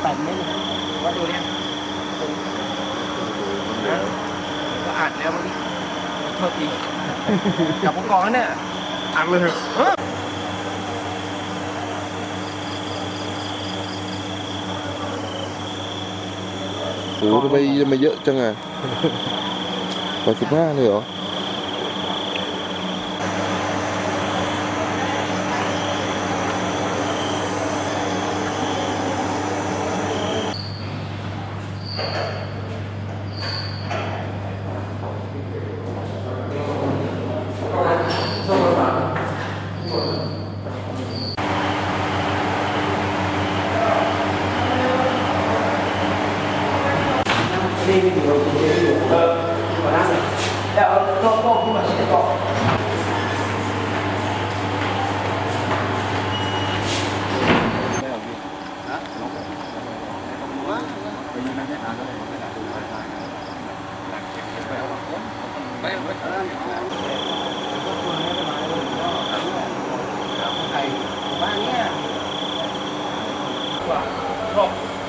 8 เมตรว่าดูเนี่ยนะก็อัดแล้วเมื่อกี้โทษทีจับผู้กองเนี่ยอัดเลยเถอะโอ้ทำไมเยอะจังอ่ะ85เลยเหรอนี่มีอยู่ขอนั่งเลยแล้วเอาโต๊ะขึ้นมาชี้โต๊ะบ้านเนี้ยว่าครบ